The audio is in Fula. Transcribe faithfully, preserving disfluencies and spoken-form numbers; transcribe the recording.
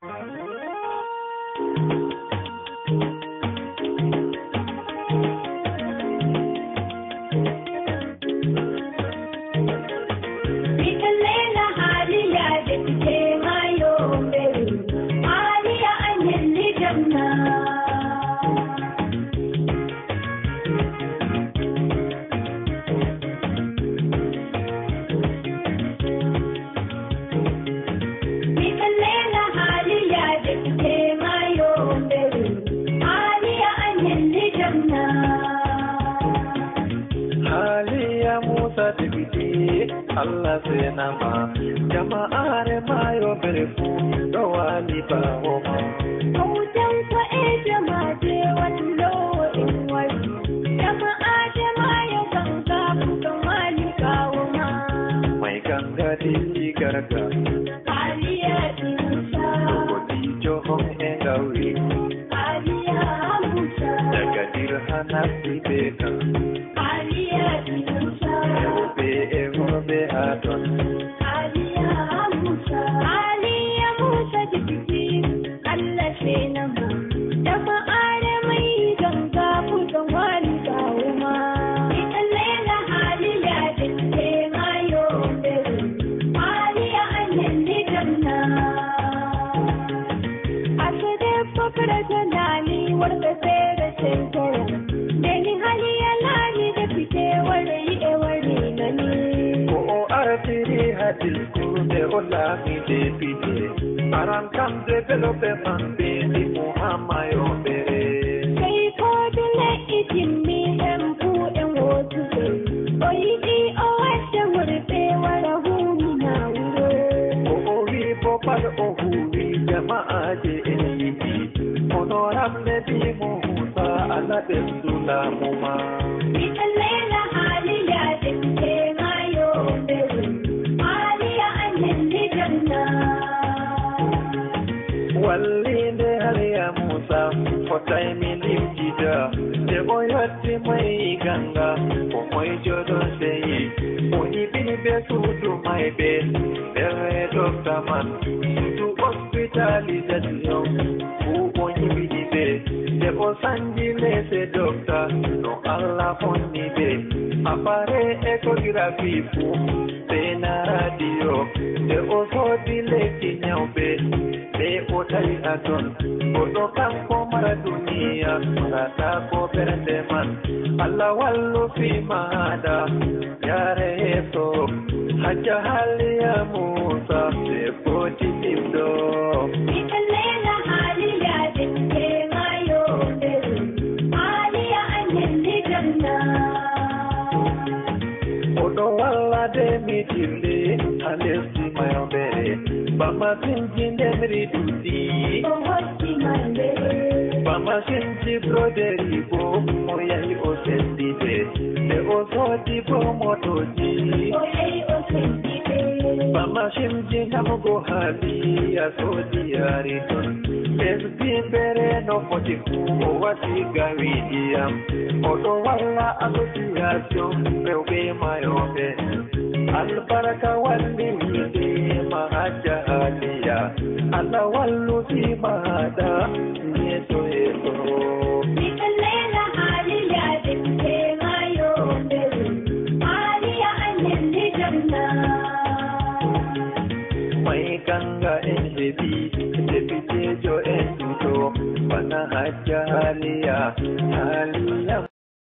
Allah sai nama jama'ar mayo berfu do wali ba homa autan fa e jama'a wallo in wali jama'a jama'a ganga ku wali ba homa mai ganga di garga aliya musa ko di johon e gawi aliya musa daga dirhana sibeka aliya musa be e be adon aliya musa aliya musa dibiti Allah sai nama jama'a da mai ganga ku wali ba homa italela aliya dibiti mayo beru aliya anni ganna asade fakra janani warda sere senkara deni haliya lani dibiti wari e wari nani tiri hadil kurbe ola mi de pide aran kam develope man be di muhammayo bere kai ko dole itimi em ku en wotu oyi o wata wurbe wala huni na wuro o wi popal o huni jama'a je eni honorable bi musa ala de sula muma italela haliya de mayo beru aliya anni janna wallinde haliya musa fotai mi limtida de boyatti mai ganga o moy jodo seyi o ibini be sudu mai be bere doctor man to hospitalization o o ibini be de o sanji lese doctor no alla fonni be apare ecography fu sena radio de o sodi leki nyawbe be o tari aton o do kan ko mara duniya rata ko perde man alla wallu fi mahada yare so hajja haliya musa se poti timdo italela haliya de mayo beru aliya anni janna odo walla de mitille alesti mayo bere bama sinjinde mri duti o hosti mande bama sinji broderi bo moyai o sendibe de o soti bo motoji o ei o sentite bama sinji namugo hali ya sodi ariton esbi bere no poti ku o wati gawidiam odo walla association bewbe mayo be albaraka walli wide mahaja haliya alla wallu fi mahada yeso yeso italela haliya de mayo beru aliya anni janna mai ganga en bebi debite jo en dudo bana haja haliya haliya